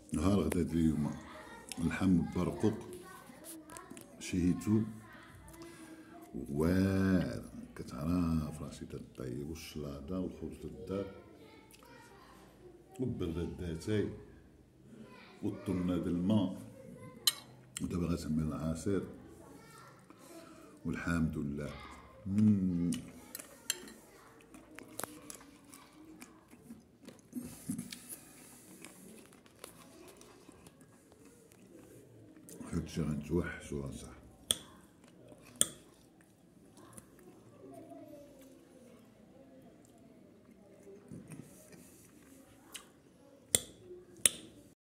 نهار غدا اليوم اللحم برقوق شهيتو واعر، كتعرف راسي تطيب والشلاضه والخبز الدار والبراداتاي والطنة د الماء، ودابا غتعمل العصير والحمد لله. هادشي غنتوحشو صح.